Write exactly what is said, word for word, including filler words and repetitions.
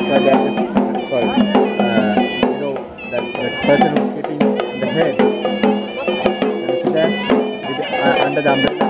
that's why they are just sorry. Uh, you know that that person who's keeping the head. You see that with, uh, under the umbrella.